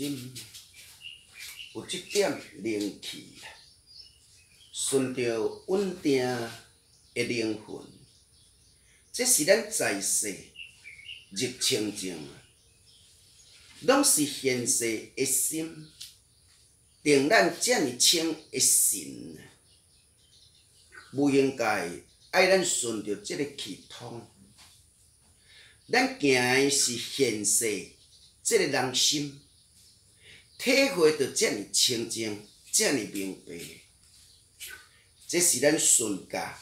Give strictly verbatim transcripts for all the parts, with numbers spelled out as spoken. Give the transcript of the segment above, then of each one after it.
心有一点灵气，顺着稳定的灵魂，这是咱在世日清净，拢是现世的心，定咱遮尔清的神，不应该爱咱顺着这个气通。咱行的是现世这个人心，体会到遮尔清净，遮尔明白，这是咱顺家，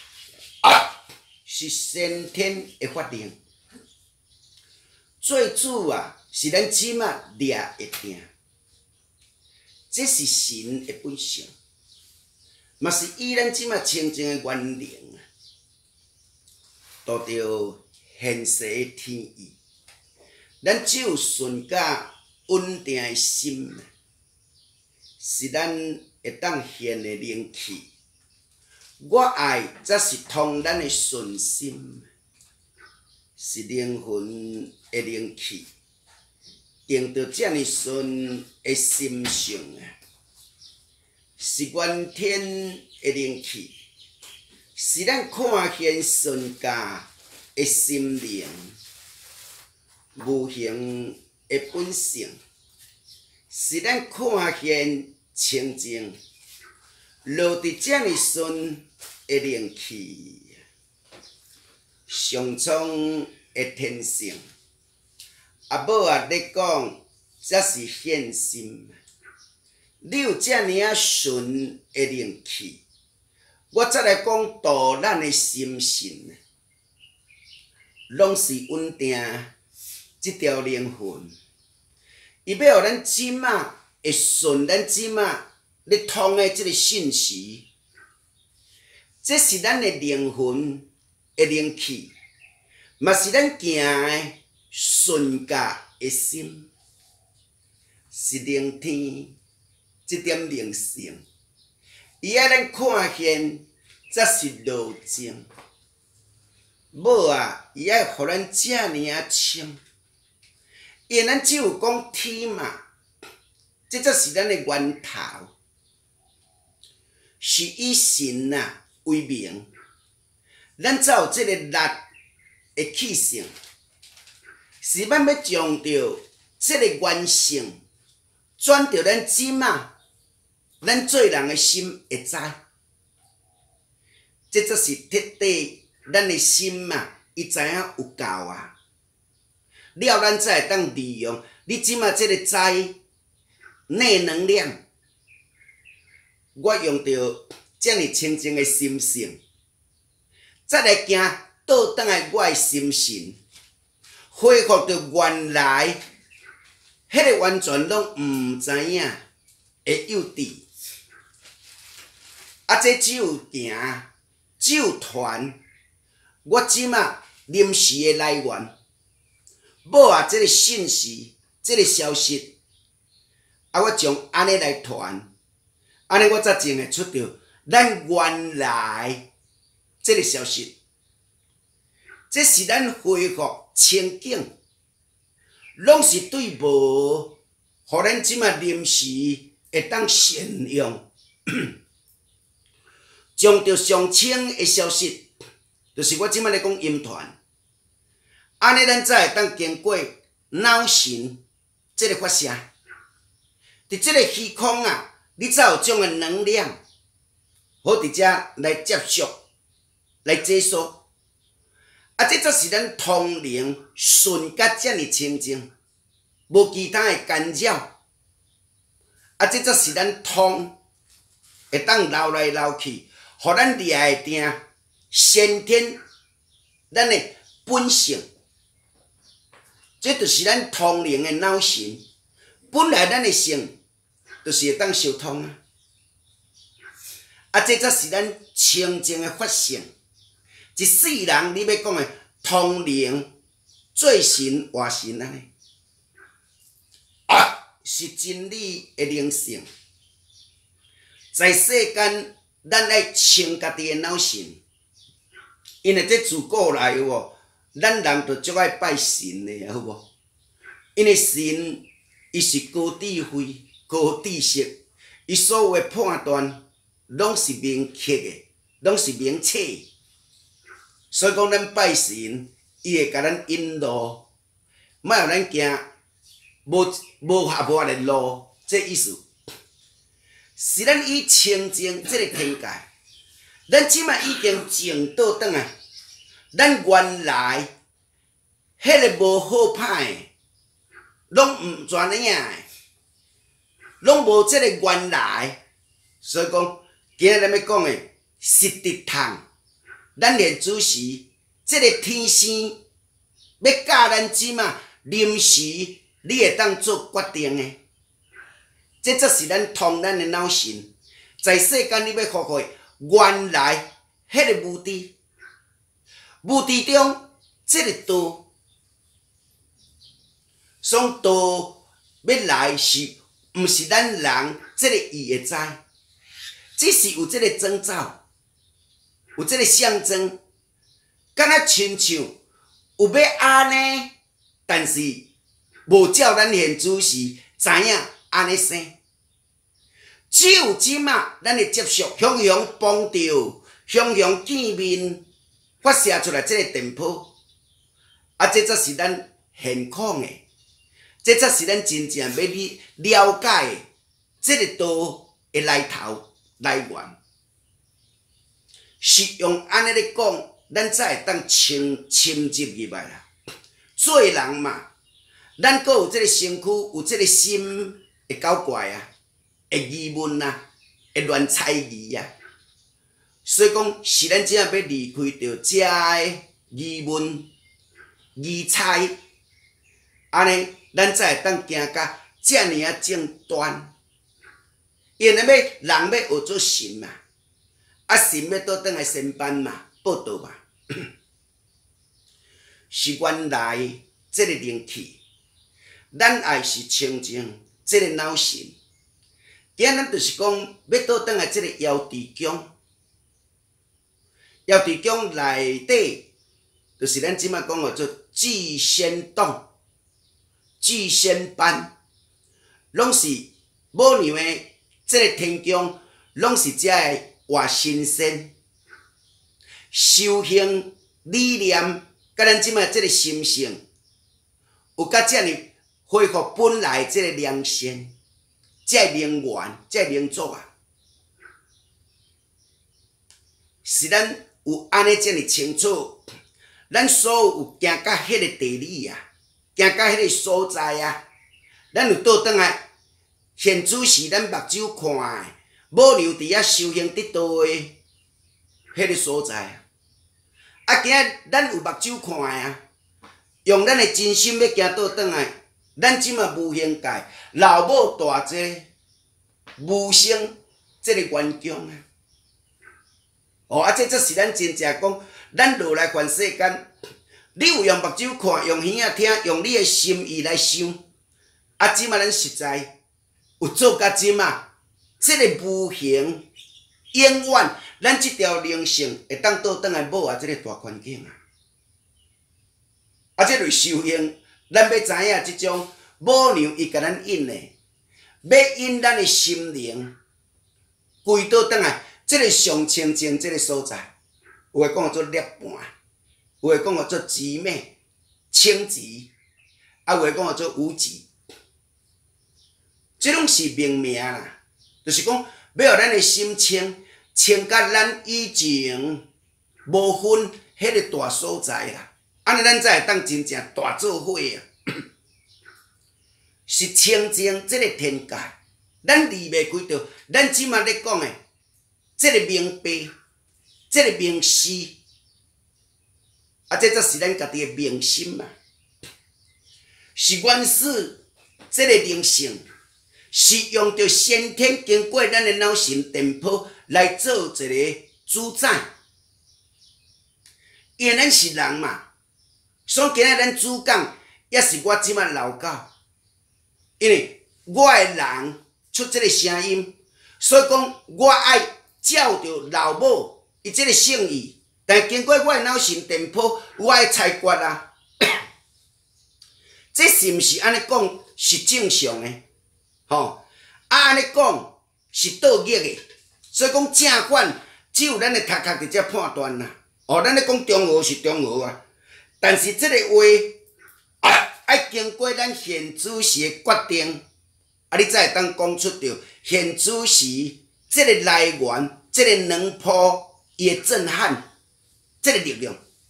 是先天的法令。做主啊，是咱即马掠会定，这是神的本性，嘛是以咱即马清净的原灵，度着现世的天意。咱只有顺家稳定的心，是咱会当现的灵气。我爱则是通咱的顺心，是灵魂的灵气，定着遮尔顺的心性，是原天的灵气，是咱看见顺家的心灵。无形的本性，是咱看见清净，落伫遮尔顺的灵气，上苍的天性。阿母啊，咧讲，这是现心。你有遮尔啊顺的灵气，我再来讲度咱的心性，拢是稳定。这条灵魂，伊要互咱即马会顺咱即马咧通的即个信息，这是咱的灵魂的灵气，嘛是咱行的顺家的心，是灵天这点灵性，伊爱咱看见，则是路径。某啊，伊爱互咱遮尔啊清。因咱只有讲天嘛，这则是咱的源头，是以神啊为名，咱才有这个力的气性，是咱要将着这个原性转着咱即马，咱做人的心会知，这则是彻底咱的心嘛，伊知影有够啊。了，咱才会当利用你即马即个知内能量，我用着遮尔清净的心性，再来行倒转来我的心神，恢复着原来迄个完全拢毋知影的幼稚。啊，这只有行，只有传，我即马临时的来源。某啊，这个信息，这个消息，啊，我将安尼来传，安尼我才真会出着咱原来这个消息。这是咱恢复清净，拢是对无，互咱即马临时会当善用，将着上清的消息，就是我即马咧讲音传。安尼，咱才会当经过脑神这个发射，伫这个虚空啊，你才有种的能量，好伫遮来接触、来接收。啊，这则是咱通灵顺甲遮尔清净，无其他的干扰。啊，这则是咱通会当流来流去，互咱掠会定先天咱的本性。这就是咱通灵的脑神，本来咱的性就是会当相通啊。啊，这则是咱清净的法性。一世人你要讲的通灵、做神、活神安尼，啊，是真理的灵性。在世间，咱爱清家己的脑神，因为这自古来有无？咱人就足爱拜神的，好无？因为神伊是高智慧、高知识，伊所有的判断拢是明确的，拢是明确的。所以讲，咱拜神，伊会甲咱引路，莫互咱行无无合法的路，这意思。是咱以清净这个天界，咱即摆已经净倒转来，咱原来迄个无好歹的，拢毋全影的，拢无即个原来。所以讲，今日咱要讲的实质通，咱连主时即个天生要教咱即摆临时你会当做决定的。这则是咱通咱的脑神，在世间你要学会原来迄个无知，无知中这个道，从道要来是，毋是咱人这个意会知，只是有这个征兆，有这个象征，敢若亲像有要安尼，但是无照咱现主时知影安尼生。只有即马，咱会接受向向帮着，向向见面发射出来即个电波，啊，这则是咱现况的，这则是咱真正要去了解的即个道的来头来源。是用安尼咧讲，咱才会当深深入入来啦。做人嘛，咱阁有即个身躯，有即个心，会搞怪啊！会疑问啊，会乱猜疑啊，所以讲是咱只要要离开着遮个疑问、疑猜，安尼咱才会当行到遮尔啊正端。因为要人要学做神嘛，啊神要倒转来先办嘛，报道嘛，是原来即个灵气，咱爱是清净即个脑神。今咱就是讲，要倒转来即个瑶池宫，瑶池宫内底，就是咱即摆讲个做聚仙洞、聚仙班，拢是母娘的即个天宫，拢是遮个活神仙，修行理念，甲咱即摆即个心性，有甲遮尔恢复本来即个良心。这灵源，这灵族啊，是咱有安尼这么清楚，咱所有有行到迄个地理啊，行到迄个所在啊，咱有倒转来，现主是咱目睭看的，母娘伫遐修行得道的迄个所在啊，啊，今仔咱有目睭看的啊，用咱的真心要行倒转来。咱即马无形界，老母大姐无生即个元凶啊！哦，啊，这则是咱真正讲，咱落来凡世间，你有用目睭看，用耳仔听，用你的心意来想，啊，即马咱实在有做甲即马，即个无形永远，咱即条灵性会当倒转来摸啊，即个大环境啊！啊，即类修行。咱要知影即种母娘伊甲咱引的，要引咱的心灵归倒转来，即个上清净即个所在，有诶讲做涅槃，有诶讲做极美、清极，啊有诶讲做无极，即拢是命名啦。就是讲要互咱的心清，清甲咱以前无分迄个大所在啦。安尼咱才会当真正大做伙啊！是清净即个天界，咱离袂开着。咱即马咧讲的，即个明白，即个明示，啊，这则是咱家己的明心嘛。是原始即个灵性，是用着先天经过咱的脑神电波来做一个主宰。因为咱是人嘛。所以今仔咱主讲，也是我即摆老教，因为我的人出即个声音，所以讲我爱照着老母伊即个圣意，但经过我的脑神电波，我的裁决啊， 这是毋是安尼讲是正常的？吼、啊安尼讲是倒逆的，所以讲正管只有咱的头壳伫遮判断啦。哦，咱咧讲中俄是中俄啊，但是即个话啊，爱经过咱县主席的决定，啊，你才会当讲出着县主席即个来源，即、这个两坡伊的震撼，即、这个力量。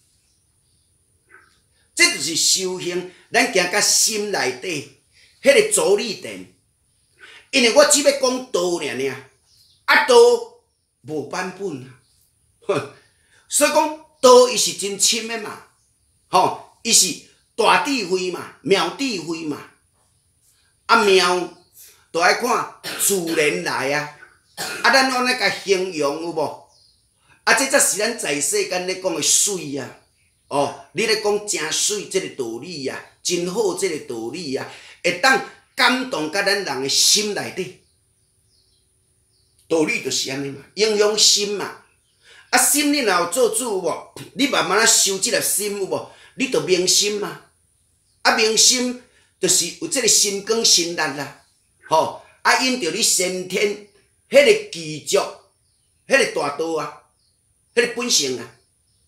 这就是修行，咱行到心内底，迄、那个着力点。因为我只要讲道尔尔，啊道无版本啊，哼，所以讲道伊是真深的嘛，吼，伊是大智慧嘛，妙智慧嘛，啊妙，就爱看自然来啊，啊咱安尼甲形容有无？啊这才是咱在世间咧讲的水啊。哦，你咧讲真水即个道理啊，真好即个道理啊，会当感动甲咱人的心内底。道理就是安尼嘛，影响心嘛。啊，心你若有做主无，你慢慢啊修即粒心有无？你就明心嘛。啊，明心就是有即个心光心力啦。吼、哦，啊，因着你先天迄个基础，迄个大道啊，迄个本性啊。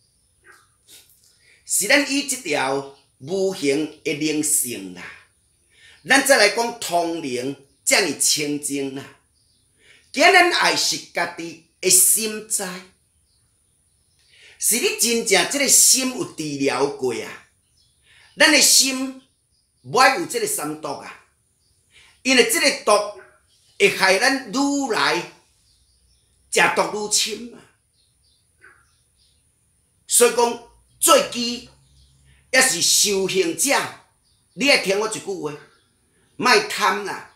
是咱以即条无形的灵性啦，咱再来讲通灵，遮尔清净啦。今咱爱是家己的心知，是你真正即个心有治疗过啊。咱的心无爱有即个三毒啊，因为即个毒会害咱愈来食毒愈深啊。所以讲。最基也是修行者，你爱听我一句话，莫贪啦，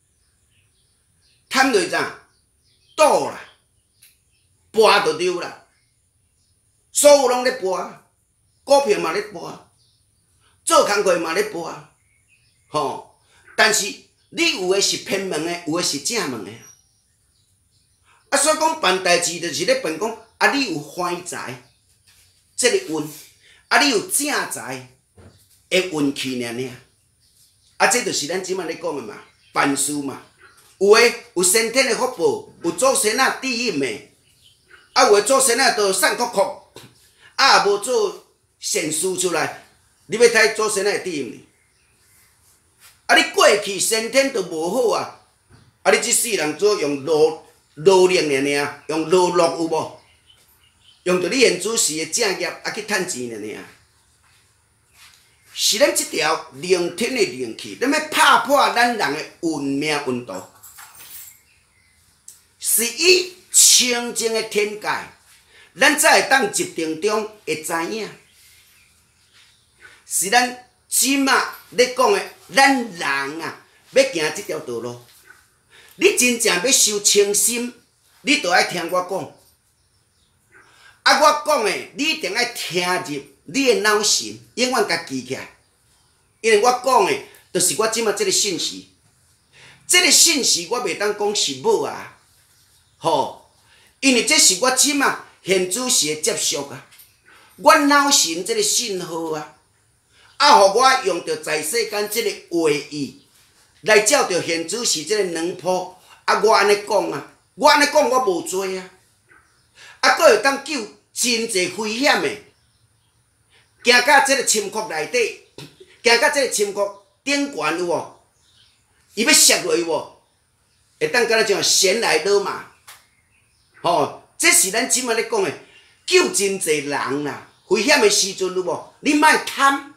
贪就怎赌啦，博就对啦，所有拢咧博，股票嘛咧博，做工课嘛咧博，吼。但是你有诶是偏门诶，有诶是正门诶。啊，所以讲办代志就是咧办讲，啊，你有坏财。这个运，啊，你有正财的运气尔尔，啊，这就是咱即摆咧讲的嘛，办事嘛。有诶有先天的福报，有祖先仔底荫的，啊，有诶祖先仔就瘦壳壳，啊，无做善事出来，你要睇祖先仔底荫。啊，你过去先天就无好啊，啊，你即世人做用劳劳力尔尔，用劳碌有无？用着你现主时的正业啊去趁钱了呢，是咱即条灵天的灵气，咱要拍破咱人的运命运道，是以清净的天界，咱才会当集定中会知影，是咱即马咧讲的，咱人啊要行即条道路，你真正要修清心，你就爱听我讲。啊！我讲诶，你一定爱听入你诶脑神，永远甲记起来。因为我讲诶，就是我即马即个信息，即个信息我袂当讲是无啊，吼，因为这是我即马现主时诶接触啊，我脑神即个信号啊，啊，互我用着在世间即个话语来照着现主时即个两铺，啊，我安尼讲啊，我安尼讲我无做啊，啊，佫会当救。真侪危险的，行到即个深窟内底，行到即个深窟顶悬有无？伊要摔落有无？会当敢若像神来落马，吼！这是咱即摆咧讲的，救真侪人啦。危险的时阵有无？你莫贪，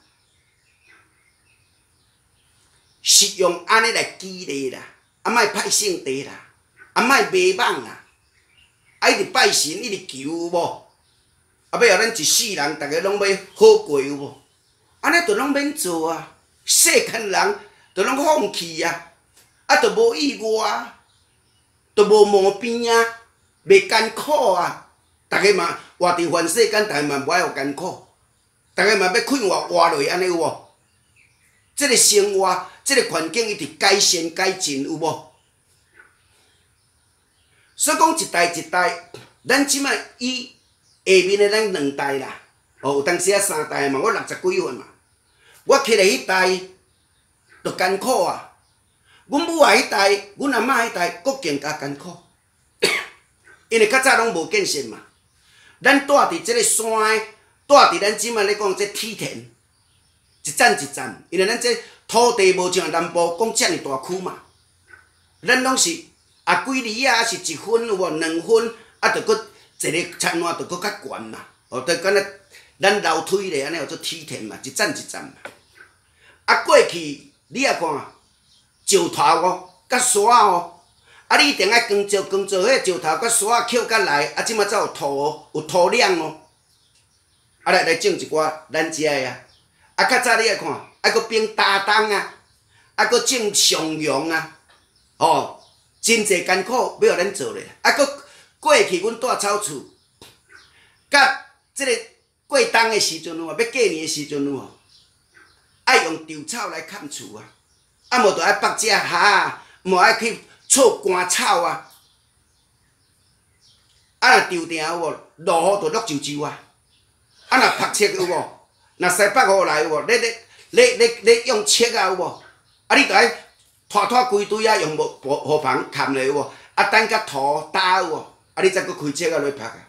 是用安尼来激励啦，啊莫歹性地啦，啊莫迷惘啦，啊一直拜神，一直求有无？啊！要互咱一世人，逐个拢要好过有无？安尼就拢免做啊！世间人就拢放弃啊！啊，就无意外啊，就无毛病啊，袂艰苦啊！逐个嘛活伫凡世间，逐个嘛无爱有艰苦，逐个嘛要快活活落去安尼有无？即个生活，即个环境一直改善改进有无？所以讲一代一代，咱即摆以。下面的咱两代啦，哦，有当时啊三代嘛，我六十几岁嘛，我起来迄代就艰苦啊。阮母啊迄代，阮阿嬷迄代，搁更加艰苦，因为较早拢无建设嘛。咱住伫即个山诶，住伫咱即摆咧讲这梯田，一站一站，因为咱这土地无像南部讲遮尔大区嘛，咱拢是啊几厘啊，是一分有无两分，啊，着搁一个田换着搁较悬嘛，哦，着敢若咱楼梯咧安尼叫做梯田嘛，一站一站嘛。啊，过去你啊看，石头哦，甲沙哦。啊！你一定爱耕造耕造，迄石头甲沙捡甲来，啊！即马才有土哦，有土壤哦。啊，来来种一寡咱遮的啊。啊，较早你来看，啊，搁变搭档啊，啊，搁种上阳啊，哦，真侪艰苦要互咱做咧。啊，搁过去阮住草厝，甲即个过冬的时阵有无？要过年的时阵有无？爱用稻草来砍厝啊，啊，无着爱绑只虾啊，无爱去。错干草啊！啊，若稻埕有无？落雨就落皱皱啊！啊，若晒切有无？若西北雨来有无？咧咧咧咧咧用切啊有无？啊，你着爱拖拖规堆啊，用木木棚盖咧有无？啊，等甲土打有无？啊，你才搁开切啊落拍啊！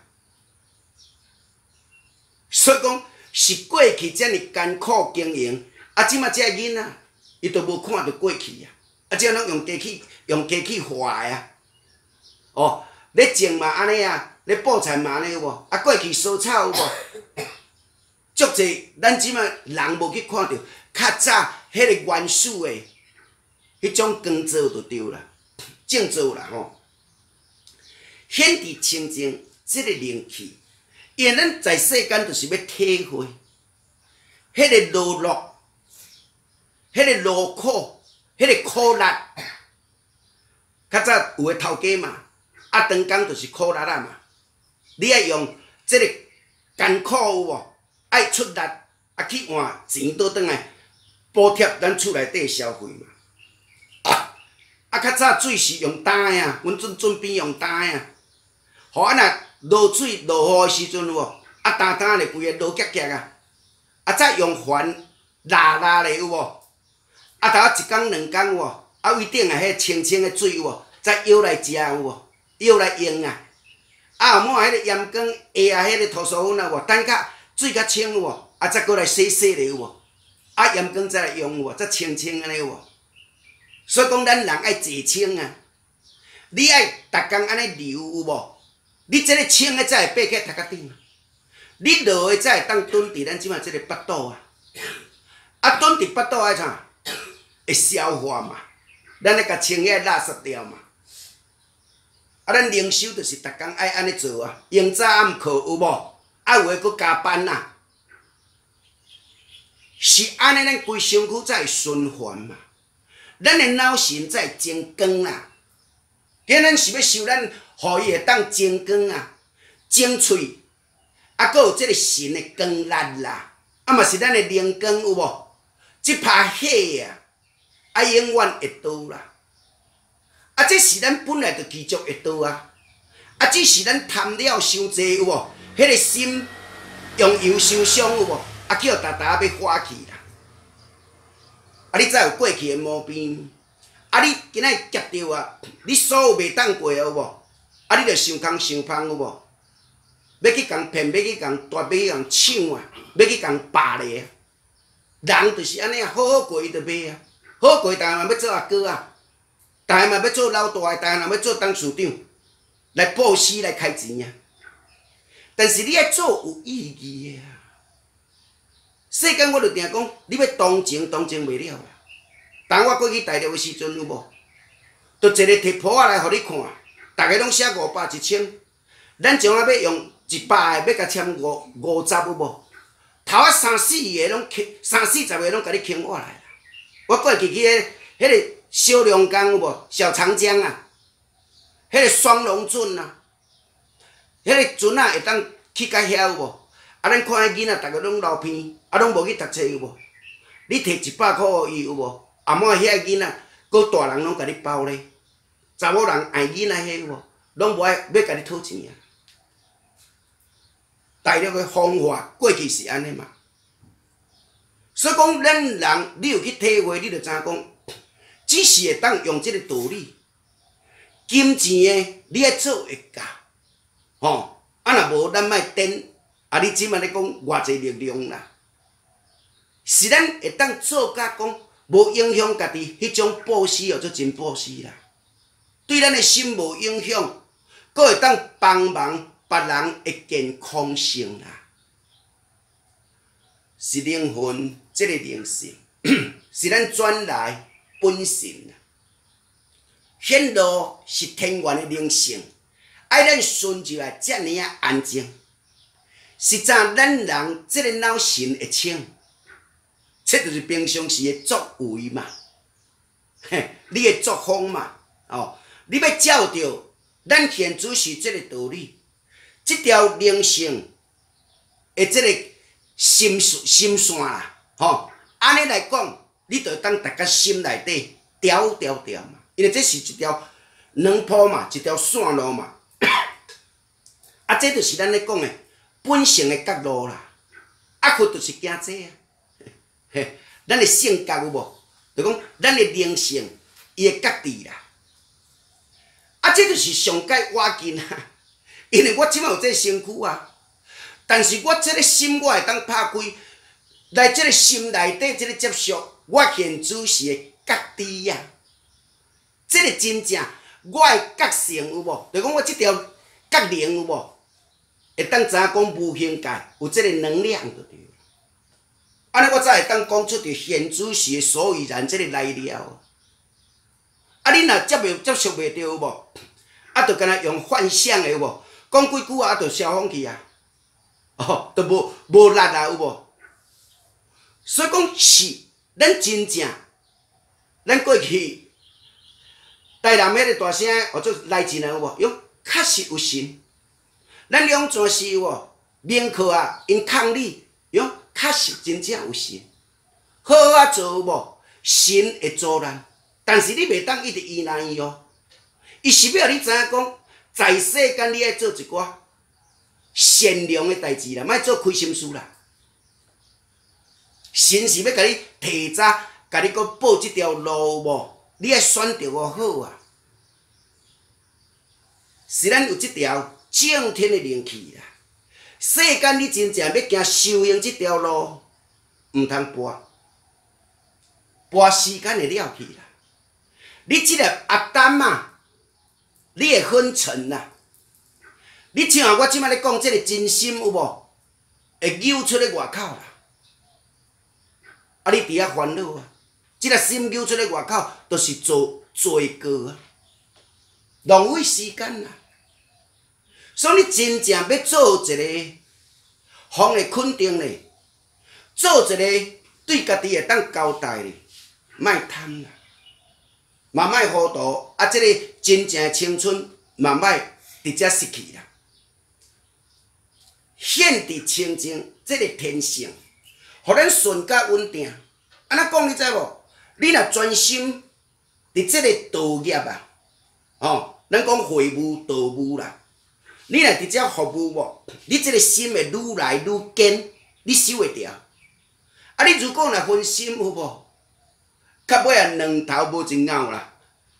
所以讲是过去遮尔艰苦经营，啊，即马遮囡仔伊都无看着过去啊！啊，即拢用机器。用机器化的啊，哦，咧种嘛安尼啊，咧布菜嘛安尼有无？啊，过去烧草有无？足济咱即马人无去看到，较早迄个原始的迄种耕作就对啦，种作啦吼。显伫清净即个灵气，因为咱在世间就是要体会，迄个劳碌，迄个劳苦，迄个苦力。较早有诶头家嘛，啊，长工就是苦力啊嘛。你爱用即个艰苦有无？爱出力啊去换钱倒转来补贴咱厝内底消费嘛。啊，啊较早水是用担诶啊，阮准准边用担诶啊。互啊若落水落雨诶时阵有无？啊担担咧规个落夹夹啊，啊再用帆拉拉咧有无？啊头仔一工两工有无？啊，位顶啊，迄清清的水有无？再舀来食有无？舀来用啊！啊，后满迄个盐缸下啊，迄个涂酥粉啊，有无？等甲水较清有无？啊，再过来洗洗咧有无？啊，盐缸再来用有无？再清清安尼有无？所以讲，咱人爱坐清啊！你爱逐工安尼流有无？你即个清的才会爬起头壳顶，你落的才会当蹲伫咱即马即个腹肚啊！啊，蹲伫腹肚爱怎？会消化嘛？咱咧甲清遐垃圾掉嘛，啊，咱灵修就是逐工爱安尼做啊，用早暗课有无？啊，有诶搁加班呐、啊，是安尼，咱规身躯才会循环嘛，咱诶脑神才会精光啦。今咱是要修咱，互伊会当精光啊，精粹，啊，搁有即个神诶光力啦，啊嘛是咱诶灵光有无？即拍火啊！啊，永远会倒啦！啊，这是咱本来就继续会倒啊！啊，只是咱贪了伤济有无？迄个心用油伤伤有无？啊，叫逐逐要化去啦！啊，你才有过去的毛病。啊，你今仔夹着啊，你所有袂当过有无？啊，你着想空想芳有无？要去共骗，要去共夺，要去共抢啊，要去共霸咧。人就是安尼啊，好好过伊就袂啊。好过，当然嘛要做阿哥啊，当然嘛要做老大个，当然嘛要做董事长，来布施来开钱啊。但是你爱做有意义的啊。世间我就定讲，你要同情同情袂了啦。当我过去大陆的时阵有无？就一个摕簿仔来互你看，逐个拢写五百一千，咱将啊要用一百个要甲签五五十有无？头啊三四个拢三四十个拢甲你牵过来。我过去去迄迄个小龙江有无？小长江啊，迄个双龙圳啊，迄个船啊会当去甲遐有无？啊，咱看迄囡仔逐个拢流鼻，啊，拢无去读册有无？你摕一百箍互伊有无？后满遐囡仔，搁大人拢甲你包咧，查某人爱囡仔迄有无？拢无爱要甲你讨钱啊！大陆的方法过去是安尼嘛。 所以讲，咱人你有去体会，你就知影讲，只是会当用即个道理，金钱诶，你爱做会到，吼，啊若无咱莫等，啊你即摆咧讲偌济力量啦，是咱会当做甲讲无影响家己，迄种布施哦，做真布施啦，对咱诶心无影响，阁会当帮忙别人诶健康性啦。是灵魂这个灵性，是咱转来本性啦。显露是天元的灵性，爱咱顺就来遮尔啊安静。实在咱人这个脑神会清，这就是平常时的作为嘛。嘿，你的作风嘛，哦，你要照着咱现主是这个道理，这条灵性的这个。心心线啦，吼，安尼来讲，你就当大家心内底条条条嘛，因为这是一条两铺嘛，一条线路嘛，啊，这就是咱咧讲的本性的角路啦，啊，佢就是惊这啊，嘿，咱的性格有无？就讲咱的灵性，伊的角地啦，啊，这就是上界我紧啊，因为我即摆有这个身躯啊。但是我这个心，我会当拍开来这个心内底，这个接受我现主是的觉知啊。这个真正我的觉性有无？就讲我这条觉灵有无？会当知影讲无形界有这个能量就对了。安尼我才会当讲出着现主是的所以然这个来了。啊，你若接袂接受袂着有无？啊，就干那用幻想的有无？讲几句啊，就消风去啊。哦，都无无力啊，有无？所以讲是咱真正，咱过去台南迄个大声或者来真有无？用确实有神，咱两全是有无？明课啊，因抗力，用确实真正有神，好好啊做有无？神会助咱，但是你袂当一直依赖伊哦，伊是要你知影讲，在世间你爱做一寡。善良的代志啦，莫做亏心事啦。神是要甲你提早，甲你搁报即条路无？你爱选择我好啊。是咱有即条正天的灵气啦。世间你真正要行修行即条路，毋通播，播时间会了去啦。你即个阿丹啊，你会昏沉啦。你像我即摆咧讲，即个真心有无？会扭出咧外口啦。啊，你伫遐烦恼啊！即个心扭出咧外口，都是做罪过啊，浪费时间啦。所以你真正要做一个方会肯定咧，做一个对家己会当交代咧，莫贪啦，嘛莫糊涂啊！即个真正的青春，嘛莫直接失去啦。显伫清净这个天性，互咱顺甲稳定。安怎讲你知无？你若专心伫这个道业啊，吼，咱讲会务道务啦。你若直接服务无，你这个心会愈来愈坚，你守会着。啊，你如果若分心有无？到尾啊，两头无一拗啦。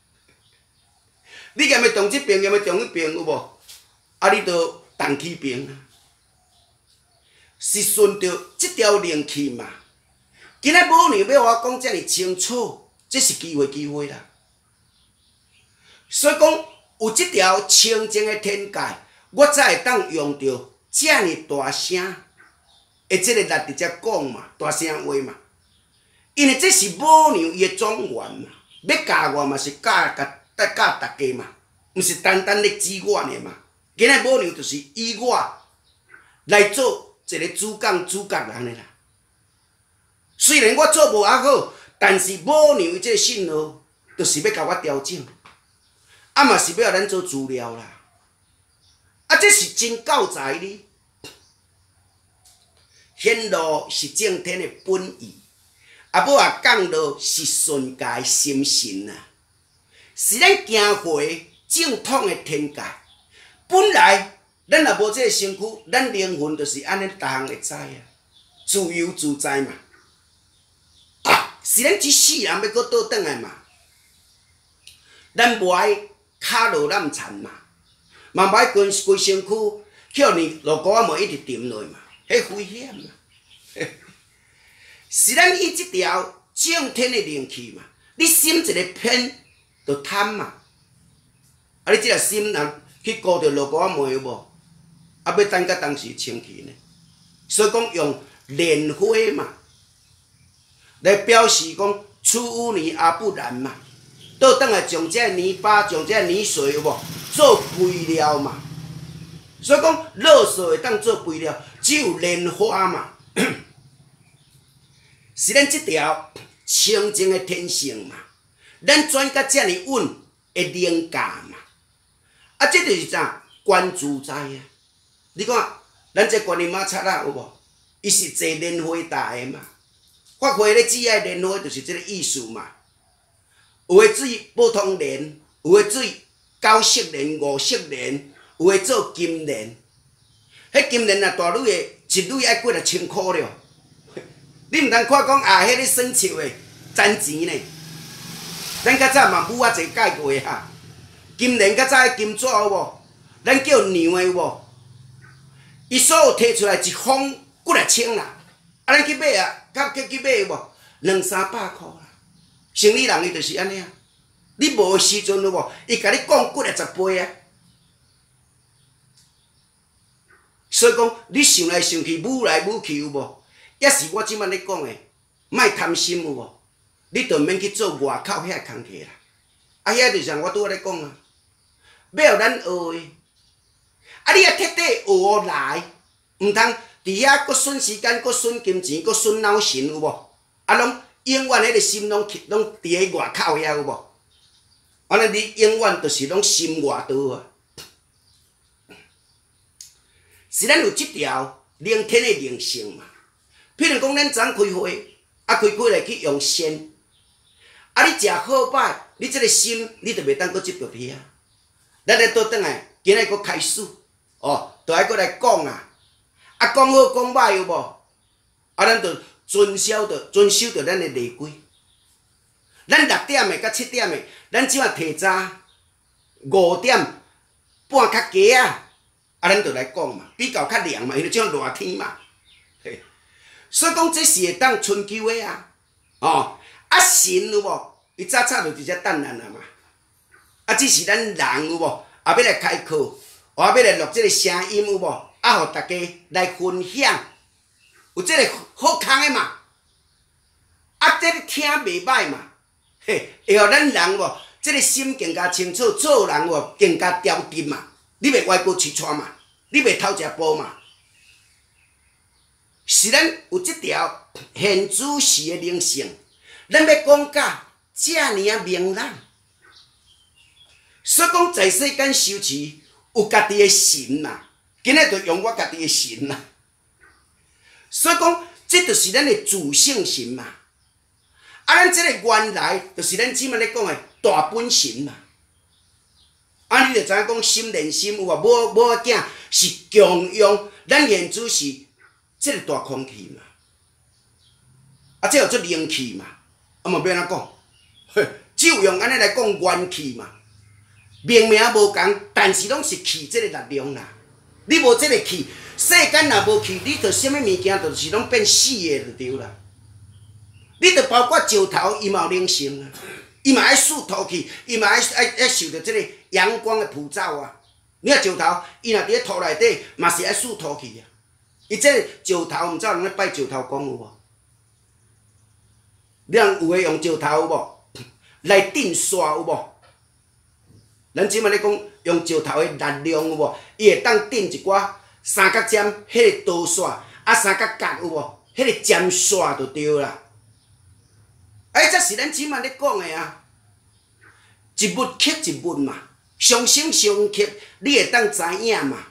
你要动这边，要动迄边有无？啊，你就动起边啊。是顺着这条灵气嘛？今仔母娘要我讲遮尔清楚，这是机会机会啦。所以讲有这条清净的天界，我才会当用着遮尔大声的这个力直接讲嘛，大声话嘛。因为这是母娘伊的庄园嘛，要教我嘛是教教教大家嘛，毋是单单咧指我呢嘛。今仔母娘就是以我来做。一个主讲主角人的啦，虽然我做无遐好，但是母娘这个信号，就是要甲我调整，啊嘛是要互咱做资料啦，啊这是真教材哩，显露是正天的本意，啊要啊讲到是顺界的心神啊，是咱行回正统的天界，本来。咱若无这个身躯，咱灵魂就是安尼，逐项会知啊，自由自在嘛。 是咱一世人要搁倒转来嘛。咱无爱骹落咱田嘛，嘛无爱规规身躯，叫你落雨啊，无一直沉落嘛，迄危险嘛。是咱以即条正天的灵气嘛，你心一个偏就贪嘛，啊你即个心若去顾着落雨啊梅有无？啊要等到当时清气呢？所以讲用莲花嘛，来表示讲出污泥而不染嘛。倒转来将这泥巴、将这泥水有无做肥料嘛？所以讲垃圾会当做肥料，只有莲花嘛，是咱这条清净的天性嘛。咱转到这么稳的灵价嘛，啊，这就是啥？观自在啊！你看，咱这观音妈册啊，有无？伊是坐莲花大的嘛，发挥咧只爱莲花，就是这个意思嘛。有诶水普通莲，有诶水九色莲、五色莲，有诶做金莲。迄金莲啊，大蕊诶，一蕊爱几啊千箍了。你毋通看讲啊，迄个算笑诶，赚钱呢。咱较早嘛母仔侪教过哈，金莲较早迄金纸有无？咱叫娘诶有无？伊所有摕出来一方几啊千啦，啊咱去买啊，到去去买有无？两三百箍。生理人伊就是安尼啊，你无时阵有无？伊甲你讲几啊十倍啊。所以讲，你想来想去，舞来舞去有无？也是我即摆咧讲诶，莫贪心有无？你就免去做外口遐工课啦。啊，遐就是我拄仔咧讲啊，要互咱学诶。啊，你啊彻底学来，毋通伫遐搁损时间、搁损金钱、搁损脑神有无？啊，拢。永远迄个心拢拢伫喺外口遐有无？安尼你永远就是拢心外道啊！是咱有即条灵天的灵性嘛？譬如讲，咱昨开会，啊开开来去用仙，啊你食好歹，你即个心你就袂当搁执着去啊！咱来倒转来，今日搁开始，哦，就爱搁来讲啊！啊讲好讲歹有无？啊咱就。遵守着遵守着咱的例规，咱六点的甲七点的，咱即马提早五点半较加啊，啊，咱就来讲嘛，比较较凉嘛，因为即种热天嘛，嘿，所以讲这是会当春秋的啊，哦，啊神有无？伊早早就直接等咱啊嘛，啊，只是咱人有无？也要来开课，也要来录即个声音有无？啊，互大家来分享。有即个好康的嘛，啊，这个听袂歹嘛，嘿，会互咱人无，即个心更加清楚，做人无更加调定嘛。你袂歪过试穿嘛，你袂偷食步嘛。是咱有即条现主时的灵性，咱要讲甲遮尔啊明朗。所以讲在世间修持有家己的神嘛，今日就用我家己的神啦。所以讲，这就是咱的自性神嘛。啊，咱这个原来就是咱即摆咧讲的大本神嘛。啊，你就知影讲心连心有啊，无无囝是共用咱现主是这个大空气嘛。啊，这叫做灵气嘛。啊，嘛要安怎讲？嘿，只有用安尼来讲元气嘛。明明无共，但是拢是气这个力量啦。你无这个气。世间若无去，你着啥物物件，就是拢变死的就对啦。你着包括石头，伊嘛有灵性啊，伊嘛爱树土气，伊嘛爱爱爱受着即个阳光的普照啊。你看石头，伊若伫咧土内底，嘛是爱树土气啊。伊即个石头，毋知有人咧拜石头公有无？你人有诶用石头有无？来顶刷有无？咱即摆咧讲用石头的力量有无？伊会当顶一寡。三角尖，迄个刀刷，啊三角角有无？迄个尖刷就对啦。哎，这是咱即摆咧讲的啊，一物克一物嘛，相生相克，你会当知影嘛？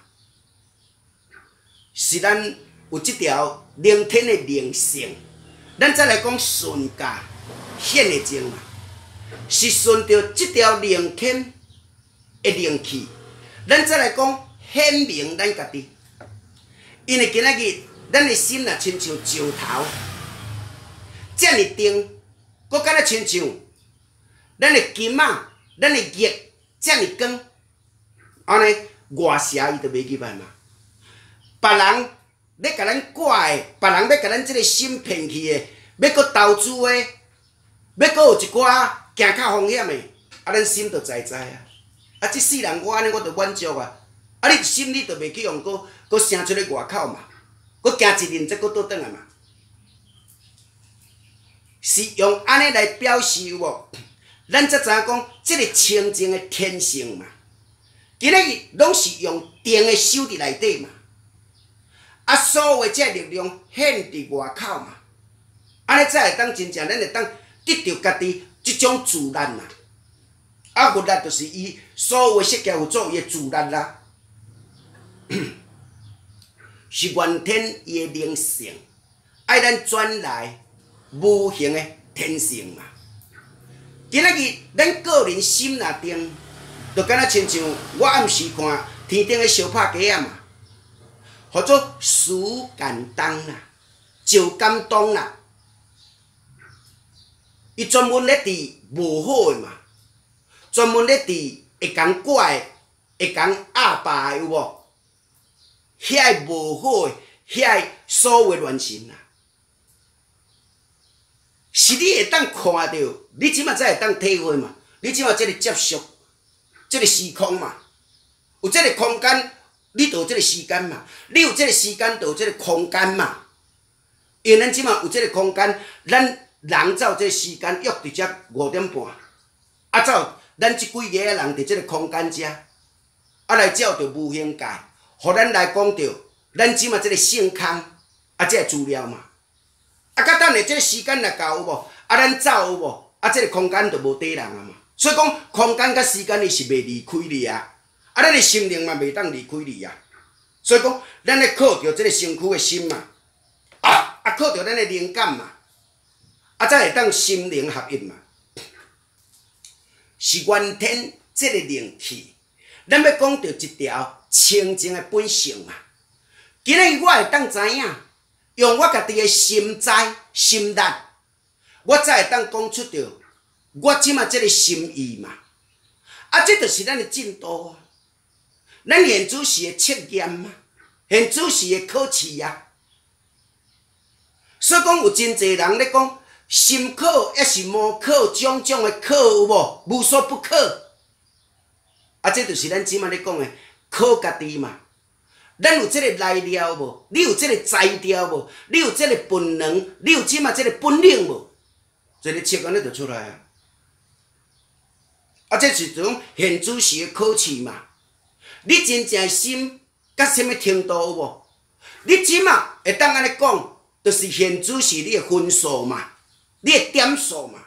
是咱有即条灵天的灵性，咱再来讲顺价显的精嘛，是顺着即条灵天的灵气，咱再来讲显明咱家己。因为今仔日咱的心若亲像石头，遮尔定， 搁敢若亲像咱的金仔、咱的叶遮尔光，安尼外邪伊就袂入来嘛。别人要甲咱挂的，别人要甲咱即个心骗去的，要搁投资的，要搁有一寡行较风险的，啊，咱心就知知啊。啊，即世人我安尼我就满足啊。啊，你心你就袂去用，搁搁生出咧外口嘛，搁行一年再搁倒转来嘛。是用安尼来表示有无？咱才知影讲，即个清净的天性嘛。今仔日拢是用定的守伫内底嘛。啊，所有的这力量显伫外口嘛。安尼才会当真正咱会当得到家己即种自力啦。啊，佛力就是伊所有的释迦佛祖伊的自力啦。是原天伊的灵性，爱咱转来无形的天性嘛。今仔日咱个人心若定，就敢若亲像我暗时看天顶的烧拍鸡啊嘛，或做事简单啦，就感动啦。伊专门咧伫无好的嘛，专门咧伫会讲怪的，会讲压霸的有无？遐个无好诶，遐个所有乱神啊，是你会当看到，你即马才会当体会嘛。你即马即个接触，即个时空嘛，有即个空间，你就有即个时间嘛。你有即个时间，就有即个空间嘛。因为咱即马有即个空间，咱人才有即个时间约伫遮五点半，啊，才有咱即几个人伫即个空间遮，啊来照着无形界。互咱来讲着，咱即马即个性空啊，即个资料嘛，啊，甲等下即个时间若到有无？啊，咱走有无？啊，即个空间就无底人啊嘛。所以讲，空间甲时间伊是袂离开你啊，啊，咱的心灵嘛袂当离开你啊。所以讲，咱咧靠着即个身躯的心嘛，啊啊，靠着咱的灵感嘛，啊，才会当心灵合一嘛。是原天即个灵气，咱要讲着一条。清净的本性嘛，今仔日我会当知影，用我家己的心知心力，我才会当讲出着我即马即个心意嘛。啊，这就是咱的进度啊，咱现主时的测验嘛，现主时的考试啊。所以讲有真侪人咧讲，心考也是模考，种种的考有无？无所不可。啊，这就是咱即马咧讲的。靠家己嘛，咱有即个内料无？你有即个才调无？你有即个本能？你有即马即个本领无？这个测安尼就出来啊！啊，这是一种现主时的考试嘛。你真正心到什么程度有无？你即马会当安尼讲，就是现主时你的分数嘛，你的点数嘛。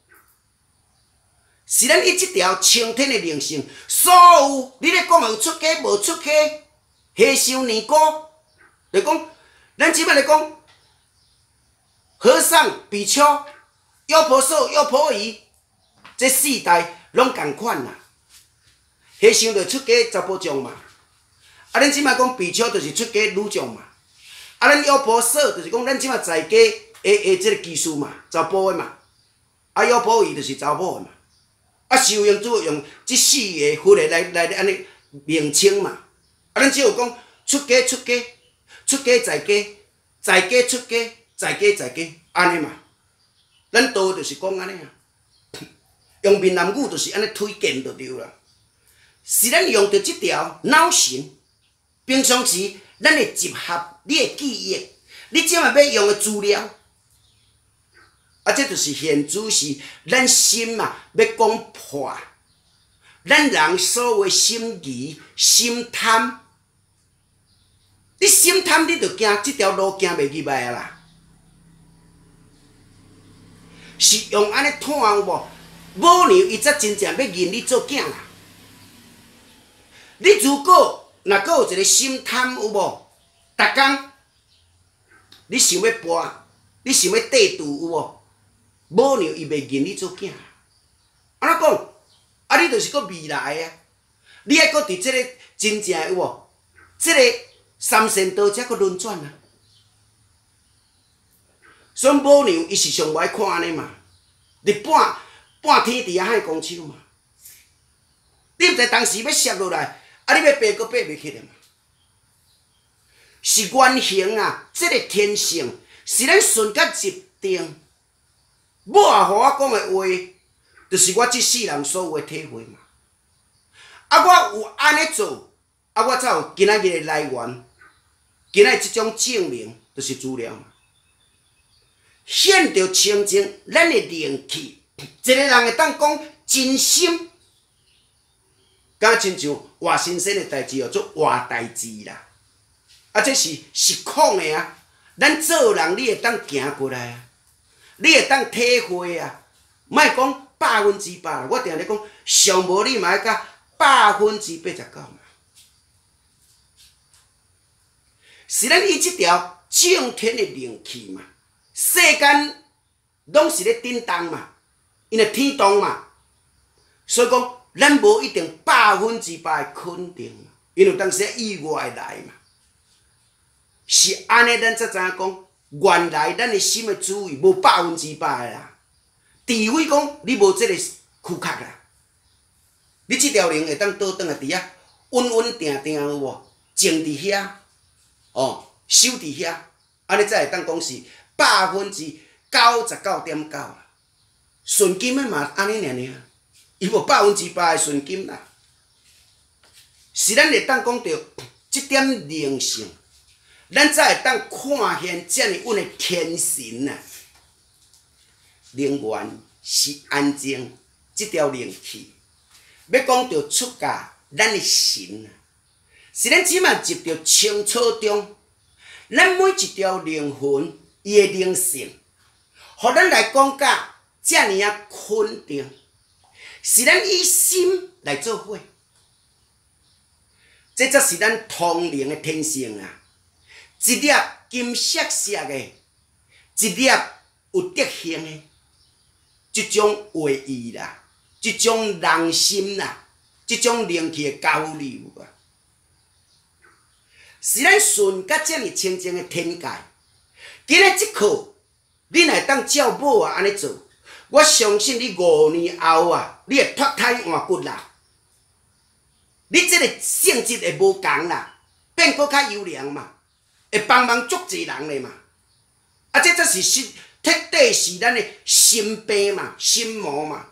是咱伊即条青天的灵性，所有你咧讲有出家无出家，和尚尼姑，就讲咱即摆来讲，和尚、比丘、妖婆娑、妖婆夷，这四代拢共款啦。和尚就出家查甫众嘛，啊，咱即摆讲比丘就是出家女众嘛，啊，咱妖婆娑就是讲咱即摆在家的的即个技术嘛，查甫的嘛，啊，妖婆夷就是查某的嘛。啊，修行主要用即四个佛的来来安尼名称嘛。啊，咱只有讲出家出家，出家在家，在家出家，在家在家，安尼嘛。咱道就是讲安尼啊，用闽南语就是安尼推荐就对啦。是咱用着即条脑神，平常时咱会集合你的记忆，你即马要用的资料。啊，这就是现主是咱心嘛，要讲破，咱人所有的心疑、心贪，你心贪，你就惊这条路行袂入来啊啦。是用安尼摊有无？母娘伊才真正要认你做囝啦。你如果若阁有一个心贪有无？逐工你想要搬，你想要地图有无？母娘伊袂认你做囝，安怎讲？啊，你就是个未来啊！你爱搁伫即个真正有无？即个三善道才搁轮转啊！所以母娘伊是上无爱看安尼嘛。 你半半天伫遐海公手嘛，你毋知当时要摔落来，啊，你要爬阁爬袂起来嘛？是原型啊，这个天性是咱顺甲入定。母啊，互我讲的话，就是我即世人所有的体会嘛。啊，我有安尼做，啊，我才有今仔日的来源。今仔即种证明，就是资料嘛。显着清净咱的灵气，一个人会当讲真心，敢亲像活生生的代志哦，做活代志啦。啊，这是实况的啊，咱做人你会当行过来啊，你会当体会啊，莫讲百分之百，我定咧讲，上无你嘛要甲百分之八十九嘛。是咱以即条正天的灵气嘛，世间拢是咧震动嘛，因为天动嘛，所以讲咱无一定百分之百的肯定嘛，因为当时意外来嘛，是安尼，咱才知影讲，原来咱的心的主意无百分之百的啦，除非讲你无即个躯壳啦，你即条灵会当倒转来伫遐稳稳定定有无，静伫遐。哦，守伫遐，安尼才会当讲是百分之九十九点九啦。纯金的嘛安尼尔尔，伊无百分之百的纯金啦。是咱会当讲着即点灵性，咱才会当看见遮尔稳的天神啊。灵源是安静，即条灵气，要讲着出家，咱的神啊。是咱即马入着青草中，咱每一条灵魂伊的灵性，互咱来讲甲遮尔啊肯定，是咱以心来做伙，这则是咱通灵的天性啊！一粒金色色的，一粒有德行的，即种话语啦，即种人心啦，即种灵气的交流啊！是咱顺甲遮尔清净的天界，今日即课你若当照母啊安尼做，我相信你五年后啊，你会脱胎换骨啦。你即个性质会无共啦，变搁较优良嘛，会帮忙足济人嘞嘛。啊，这则是实彻底是咱的心病嘛，心魔嘛，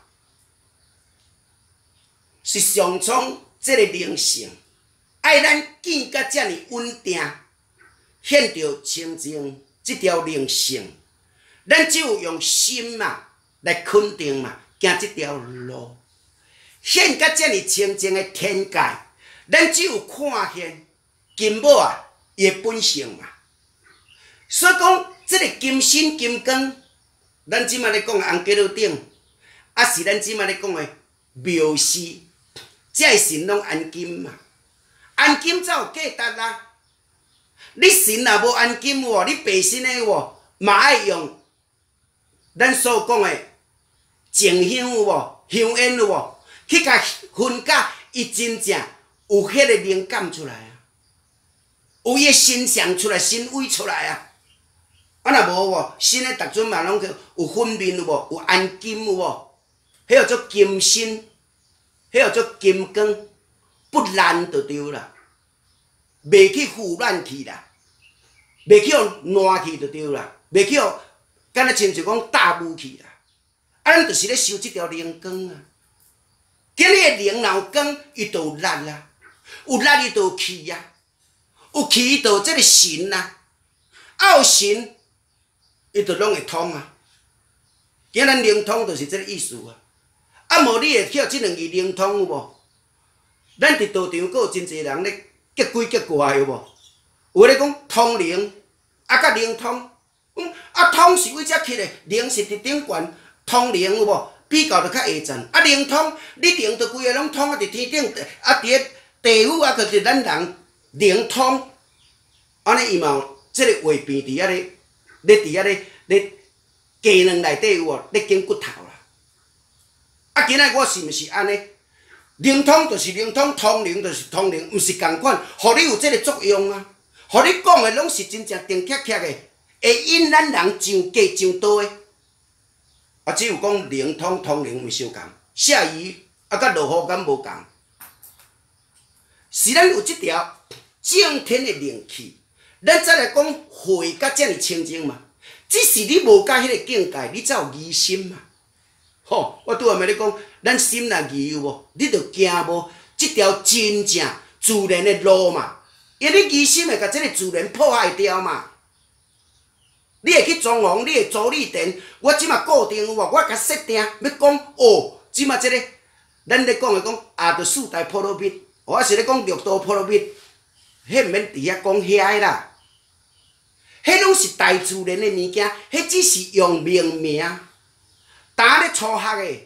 是上苍即个灵性。爱咱见甲遮尔稳定，显着清净即条灵性，咱只有用心嘛来肯定嘛，行即条路，显甲遮尔清净的天界，咱只有看见金母啊伊的本性嘛。所以讲，即、这个金身金刚，咱即马咧讲的红鸡肉顶，啊是咱即马咧讲的庙师，这个神拢安金嘛。安金才有价值啦！你神若无安金有无？你白身的有无？嘛爱用咱所讲的净香有无？香烟有无？去甲分甲伊真正有迄个灵感出来啊，有伊形象出来、神威出来啊！啊若无无，神的逐阵嘛拢有粉面有无？有安金有无？迄叫做金身，迄叫做金刚。不烂就对啦，袂去腐烂去啦，袂去互烂去就对啦，袂去互敢若亲像讲大雾去啦。啊，咱就是咧修即条灵光啊。今日的灵若有光，伊就有力啦，有力伊就有气啊，有气伊就有即个神啊，啊有神，伊就拢会通啊。今咱灵通就是即个意思啊。啊，无你会晓即两字灵通有无？咱伫道场，阁有真侪人咧结鬼结怪，有无？有咧讲通灵，啊，甲灵通，嗯，啊，通是为遮起的，灵是伫顶悬，通灵有无？比较着较下层，啊，灵通，你灵着规个拢通啊，伫天顶，啊，伫个地府啊，就是咱人灵通，安尼伊嘛有即个画片伫遐咧，咧伫遐咧咧鸡卵内底有无？咧拣骨头啦。啊，今仔我是毋是安尼？灵通就是灵通，通灵就是通灵，毋是共款，互你有即个作用啊！互你讲的拢是真正定确确的，会引咱人上街上道的。 啊，只有讲灵通通灵有相共，下雨啊，甲落雨敢无共。是咱有即条正天的灵气，咱再来讲血甲遮尔清净嘛。只是你无到迄个境界，你才有疑心嘛。吼，我拄下咪咧讲，咱心若疑有无，你着行无即条真正自然的路嘛。因为你疑心会甲即个自然破坏掉嘛。你会去装潢，你会租你电，我即马固定有无？我甲设定要讲哦，即马即个咱咧讲的讲啊，着四大波罗蜜，我是咧讲六道波罗蜜，迄毋免伫遐讲遐个啦。迄拢是大自然的物件，迄只是用命名。当咧初学的，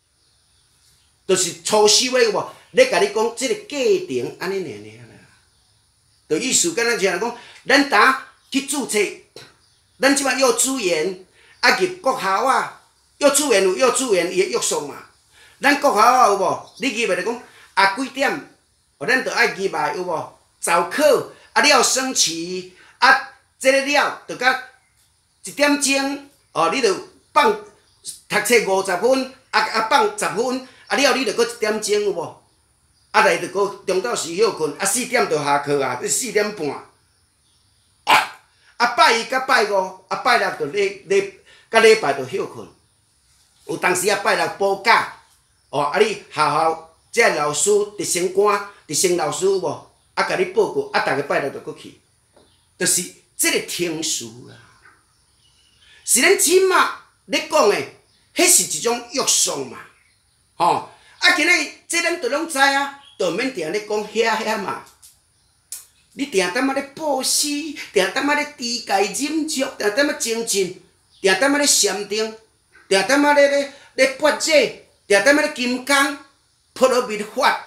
就是初修的有无？咧甲你讲即个过程安尼尔尔啦。就意思敢若像讲，咱当去注册。咱即摆幼稚园啊入国校啊，幼稚园有幼稚园伊的约束嘛。咱国校啊有无？你入来就讲啊几点？哦，咱着爱入来有无？早课啊了升旗啊，这个了着甲一点钟哦，你着放读册五十分，啊啊放十分，啊了你着搁一点钟有无？啊来着搁中昼时休困，啊四点着下课啊，四点半。啊，拜一甲拜五，啊拜六就礼礼，甲礼拜就休困。有当时啊拜六补假，哦，啊你学校即个老师、直升官、直升老师有无？啊，甲你报告，啊，逐个拜六就搁去，就是即个天数啦。是咱即马咧讲的，迄是一种约束嘛，吼、哦。啊，今日即咱都拢知啊，就毋免定咧讲遐遐嘛。你定点仔咧布施，定点仔咧持戒忍辱，定点仔精进，定点仔咧禅定，定点仔咧咧咧拔者，定点仔咧金刚波罗蜜法。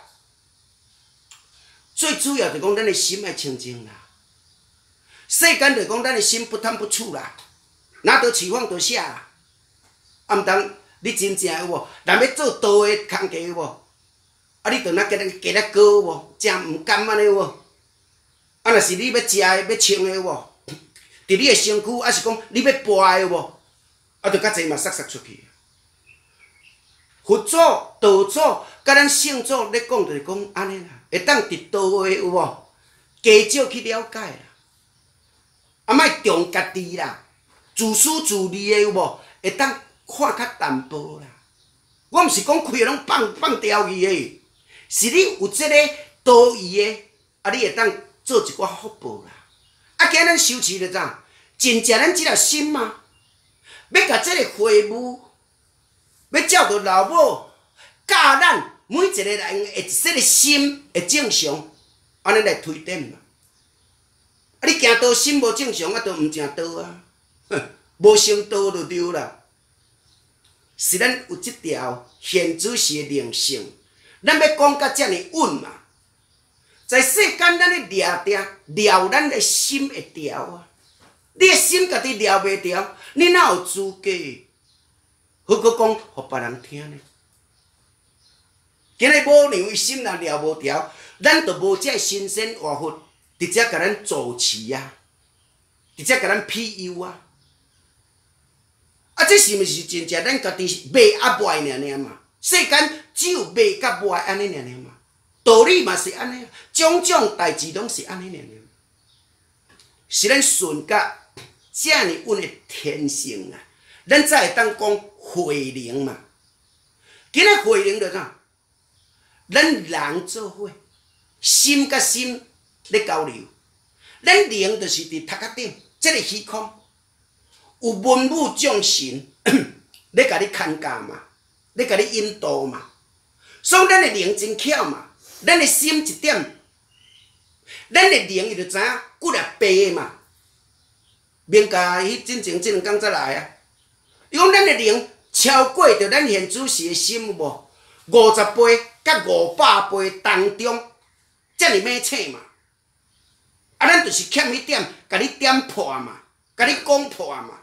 最主要就讲咱的心要清净啦。世间就讲咱的心不贪不处啦，哪得起放就写啦。啊，毋通你真正有无？若要做道的工课有无？啊，你着那加咧加咧高有无？真毋甘安尼有无？啊，若是你要食的、要穿的有无？伫你的身躯，还是讲你要播的有无？啊，着较济嘛，塞塞出去。佛祖、道祖，甲咱圣祖咧讲，就是讲安尼啦，会当伫道的有无？加少去了解啦，啊，莫重家己啦，自私自利的有无？会当看较淡薄啦。我毋是讲开拢放放钓鱼的，是你有即个道义的，啊，你会当。做一寡福报啦，啊！今咱修持着怎？真正咱即条心嘛，要甲即个会务，要照着老母教咱每一个人会即个心会正常，安尼来推展嘛。啊！你行道心无正常，啊，就毋正道啊，哼，无成道就对啦。是咱有即条现主是的灵性，咱要讲甲遮尔稳嘛。在世间，咱咧掠定掠咱的心会调啊！你的心家己掠袂调，你哪有资格？何阁讲互别人听呢？今日无让伊心若掠无调，咱就无这神仙活佛直接甲咱主持啊，直接甲咱庇佑啊！啊，这是毋是真正咱家己卖啊卖尔尔嘛？世间只有卖甲卖安尼尔尔嘛？道理嘛是安尼，种种代志拢是安尼尔尔，是咱顺甲遮尔稳的天性啊，咱才会当讲慧灵嘛。今仔慧灵就怎？咱人做伙，心甲心咧交流，咱灵就是伫头壳顶，即个虚空有文武众神咧甲你看教嘛，咧甲你引导嘛，所以咱的灵真巧嘛。咱的心一点，咱的灵伊就知影骨力白嘛。明家迄进前即两工才来啊。伊讲咱的灵超过着咱现主时的心有无？五十倍甲五百倍当中，遮尔猛扯嘛。啊，咱就是欠迄点，甲你点破嘛，甲你讲破嘛。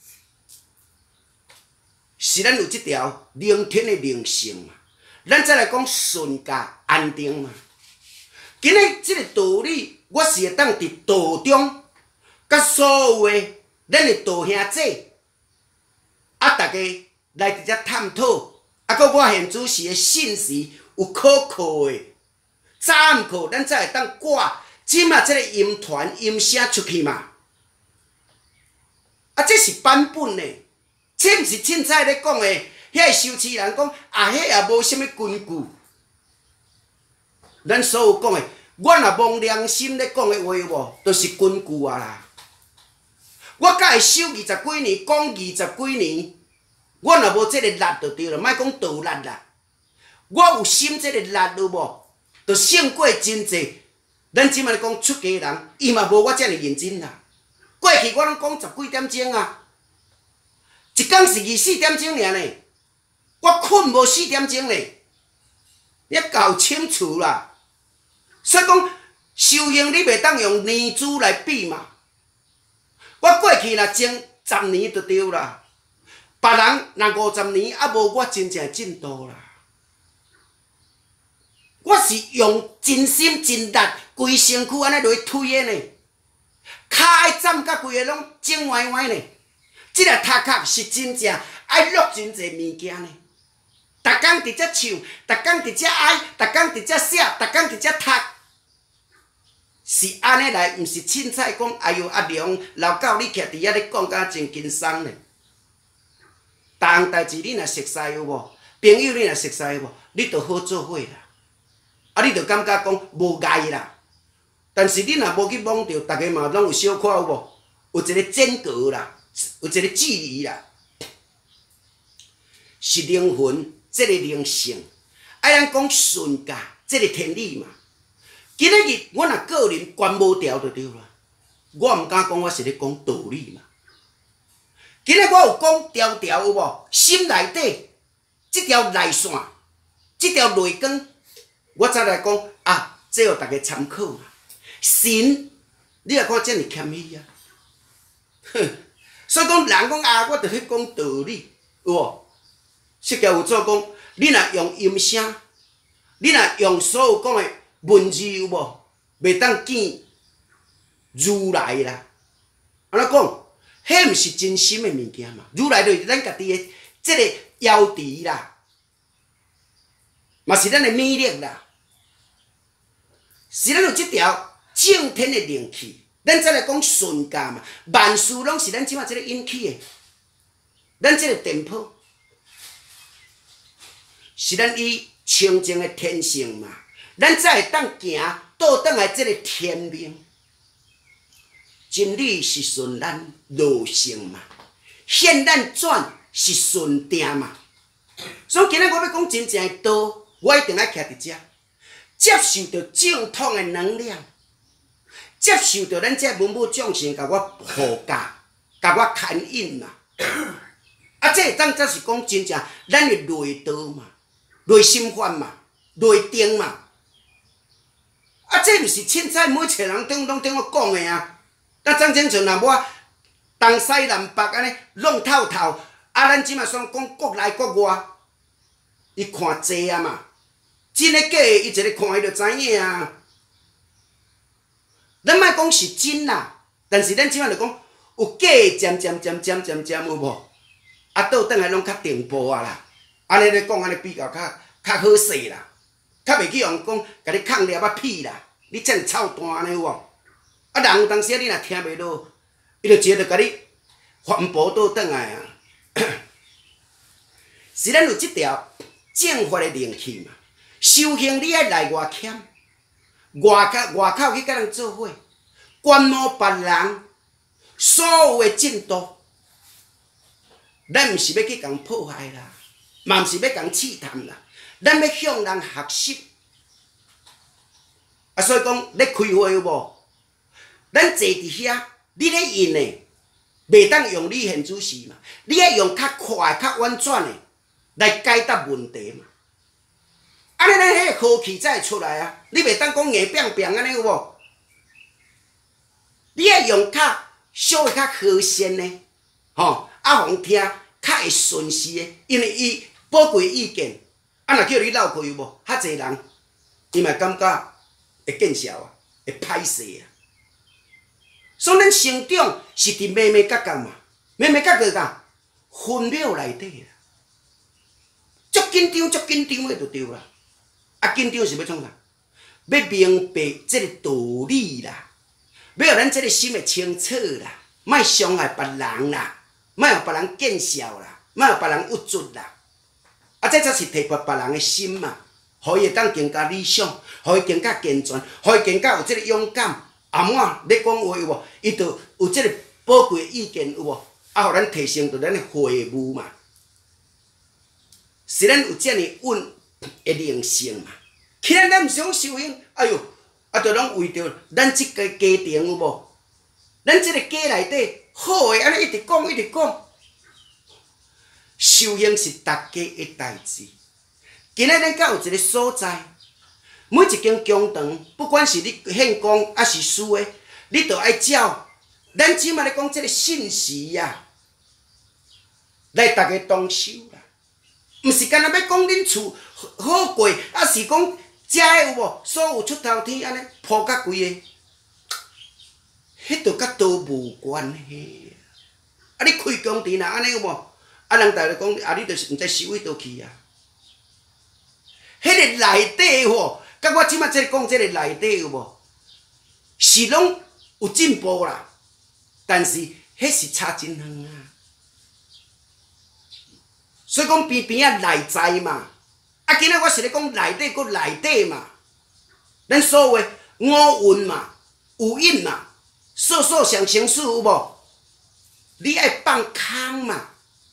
是咱有即条灵天的灵性嘛。咱再来讲顺甲安定嘛。今日即个道理，我是会当伫道中，甲所有的咱的道兄姐，啊，大家来直接探讨，啊，搁我现主时的信息有可靠的，早暗课咱才会当挂即嘛即个音团音声出去嘛。啊，这是版本的，这毋是凊彩咧讲的。遐个修持人讲啊，迄也无啥物根据。咱所有讲的，我若摸良心咧讲的话无，都是根据啊啦。我甲会修二十几年，讲二十几年，我若无即个力就对了，莫讲道力啦。我有心即个力有无，就胜过真济。咱即摆咧讲出家人，伊嘛无我遮尔认真啦。过去我拢讲十几点钟啊，一工是二四点钟尔呢。我困无四点钟咧，你够清楚啦。所以讲修行你袂当用年资来比嘛。我过去若前十年就对啦，别人若五十年啊无我真正进度啦。我是用真心真力，规身躯安尼落去推的呢，骹爱站甲规个拢整歪歪呢。即个头壳是真正爱录真侪物件呢。逐工伫遮唱，逐工伫遮哀，逐工伫遮写，逐工伫遮读，是安尼来，毋是凊彩讲。哎哟，阿良老狗，你徛伫遐咧讲甲真轻松呢。逐项代志你若熟悉有无？朋友你若熟悉有无？你就好做伙啦。啊，你就感觉讲无碍啦。但是你若无去摸着，逐个嘛拢有小可有无？有一个间隔啦，有一个距离啦，是灵魂。这个灵性，爱咱讲顺价，这个天理嘛。今仔日我若个人关无掉就对啦。我毋敢讲我是咧讲道理嘛。今仔我有讲条条有无？心内底即条内线，即条内光，我再来讲啊，这互大家参考嘛。神，你来看遮尔谦虚啊！哼，所以讲人讲啊，我着去讲道理，有无？释迦有做讲，你若用音声，你若用所有讲的文字有无，袂当见如来啦。安怎讲？迄毋是真心的物件嘛。如来就是咱家己的即个妖池啦，嘛是咱的魅力啦，是咱有即条正天的灵气。咱再来讲顺价嘛，万事拢是咱即马即个引起的，咱即个电波。是咱以清净的天性嘛，咱才会当行倒转来这个天命。真理是顺咱路性嘛，现咱转是顺定嘛。所以今日我要讲真正的道，我一定要徛伫遮，接受到正统的能量，接受到咱这文武众生甲我护驾，甲我牵引嘛。啊，这当则是讲真正咱的内道嘛。内心法嘛，内定嘛，啊，这毋是凊彩每一个人顶拢顶我讲的啊。咱张清纯若我东西南北安尼弄透透，啊，咱即马算讲国内国外，伊看济啊嘛，真诶假诶，伊一个看伊就知影啊。咱莫讲是真啦，但是咱即马就讲有假诶，渐渐渐渐渐渐有无？啊，倒转来拢较定步啊啦。安尼咧讲，安尼比较较较好势啦，较袂去用讲甲你抗了啊屁啦，你遮尔臭蛋安尼有无？啊，人有当时你若听袂落，伊就直接就甲你反驳倒转来啊。是咱有即条正法的灵气嘛，修行你爱内外欠，外口外口去甲人做伙，观摩别人所有的进度，咱毋是要去共破坏啦。嘛毋是要共试探啦，咱要向人学习。啊，所以讲咧开会有无？咱坐伫遐，你咧用的，袂当用你现主时嘛，你要用较快、较婉转的来解答问题嘛。安尼咱迄个好气才会出来啊！你袂当讲硬扁扁安尼有无？你要用较稍微较和善的，吼，啊，互听较会顺势的，因为伊。宝贵意见，啊！若叫你闹开有无？较侪人，伊嘛感觉会见笑啊，会歹势啊。所以咱成长是伫妹妹角角嘛，妹妹角角角分秒内底啦。 紧张，足紧张的就对啦。啊，紧张是要创啥？要明白这个道理啦，要让咱这个心会清楚啦，莫伤害别人啦，莫让别人见笑啦，莫让别人郁卒啦。啊，这才是提拔别人的心嘛，互伊会当更加理想，互伊更加健全，互伊更加有这个勇敢。阿满咧讲话有无？伊就有这个宝贵的意见有无？啊，互咱提升到咱的会务嘛，是咱有这样稳的灵性嘛。既然咱毋想修行，哎哟，啊，就拢为着咱即个家庭有无？咱即个家内底好诶，安尼一直讲一直讲，修行是大家的代志。今仔咱甲有一个所在，每一间宫堂，不管是你献公还是私的，你都爱照咱即马咧讲即个信息呀，来大家动手啦。毋是干那要讲恁厝好过，啊是讲遮有无所有出头天安尼铺甲规个，迄著甲道无关系。啊，你开工程啊安尼有无？啊，人逐个讲啊，你著是毋知收去倒去啊。迄个内底吼，甲我即马即讲即个内底有无？是拢有进步啦，但是迄是差真远啊。所以讲边边仔内在嘛，啊，今仔我是咧讲内底搁内底嘛，咱所谓五蕴嘛，有印嘛，数数上成事有无？你爱放空嘛，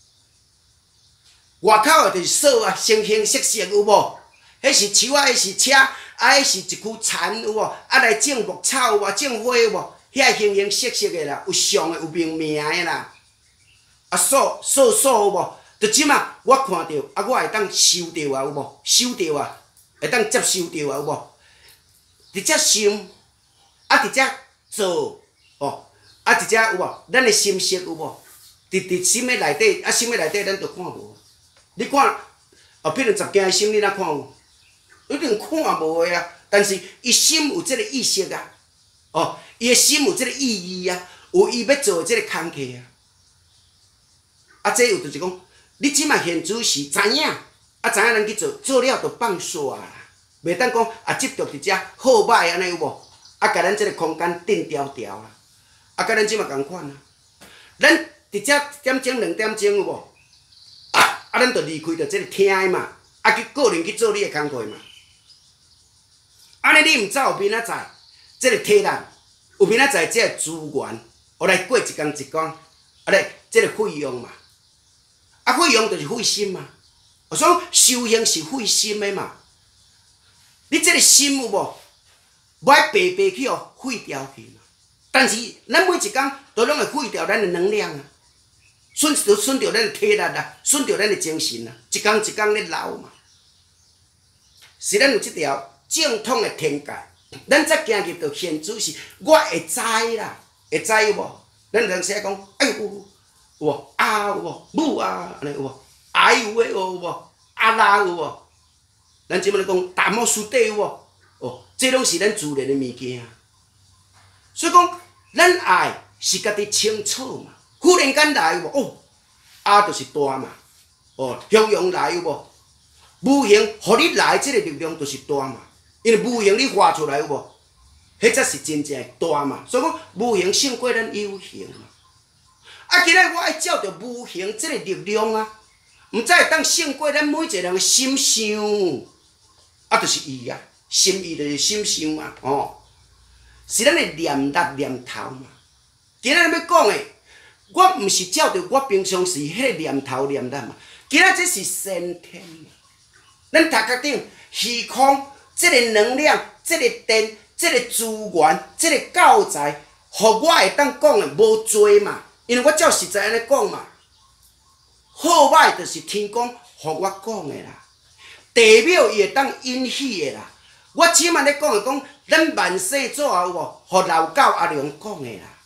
外口的就是数啊，形形色色有无？迄是树啊，迄是车，啊，迄是一区田有无？啊，来种牧草有无？种花有无？遐形形色色的啦，有相的，有命名的啦，啊，数数数有无？就即马我看到，啊，我会当收到啊，有无？收到啊，会当接收到啊，有无？直接想，啊，直接做，哦，啊，直接有无？咱的心识有无？伫伫心的内底，啊，心的内底咱就看无。你看，哦，譬如十件心，你哪看有？一定看无的啊。但是伊心有即个意识啊，哦，伊的心有即个意义啊，有伊要做的即个工课啊。啊，这有就是讲。你即马现主是知影，啊知影咱去做，做了就放煞啦，袂当讲啊执着伫遮好歹安尼有无？啊，甲咱即个空间定调调啦，啊，甲咱即马共款啊，咱伫遮点钟两点钟有无？啊，啊，咱就离开着即个厅的嘛，啊，去个人去做你的工课嘛。安尼你毋走有明仔载，即个体力有明仔载即个资源，我来过一工一工，啊来即个费用嘛。啊，费用就是费心嘛，我说修行是费心的嘛。你这个心有无？无爱白白去哦废掉去嘛。但是咱每一工都拢会废掉咱的能量啊，损着损着咱的体力啊，损着咱的精神啊，一工一工咧老嘛。是咱有这条正统的天界，咱才行入到现主是，我会知啦，会知有无？咱有当时讲，哎呦。有无啊？有无母啊？安尼有无？哎有诶有无？啊啦有无？咱即摆咧讲大莫师弟有无？哦，这拢是咱自然诶物件。所以讲，咱爱是家己清楚嘛。忽然间来有无？哦，啊就是大嘛。哦，向阳来有无？无形，互你来即个力量就是大嘛。因为无形你画出来有无？迄才是真正诶大嘛。所以讲，无形胜过咱有形嘛。啊！今仔我爱照着无形即个力量啊，毋才会当胜过咱每一个人的心想，啊，就是伊啊，心意就是心想嘛，哦，是咱的念力念头嘛。今仔要讲的，我毋是照着我平常时迄个念头念力嘛，今仔这是先天嘛。咱头壳顶虚空，即个能量，即个电，即个资源，即个教材，互我会当讲的无多嘛。因为我照实在安尼讲嘛，好歹就是天公互我讲的啦，地庙伊会当允许的啦。我即摆咧讲的讲，咱万世祖有无？互老狗阿良讲的啦。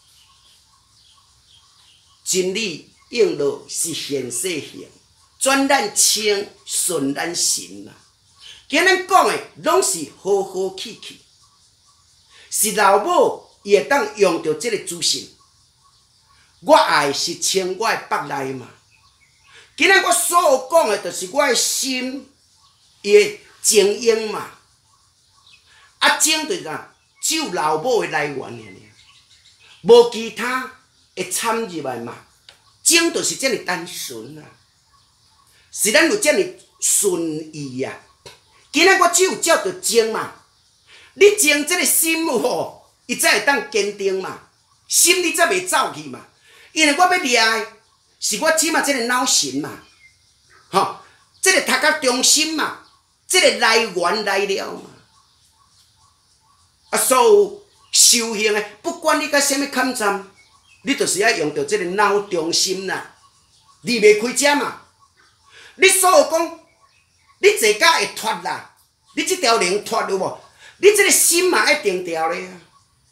真理应落是现世行，转咱清，顺咱神啦。今咱讲的拢是好好气气，是老母伊会当用着即个资讯。我爱是清我的腹内嘛，今今仔我所有讲的，就是我的心伊的情用嘛。啊，情就是啥？只有老母的来源尔，无其他会掺入来嘛。情就是遮尔单纯啊，是咱有遮尔顺意啊。今仔我只有照着情嘛，你情这个心有吼，伊才会当坚定嘛，心你才袂走去嘛。因为我要掠的是我即马这个脑神嘛，吼，这个头壳中心嘛，这个来源来了嘛。啊，所有修行的，不管你甲什么坎站，你就是要用到这个脑中心啦，离袂开遮嘛。你所有讲，你坐甲会脱啦，你这条灵脱有无？你这个心嘛爱定调咧啊。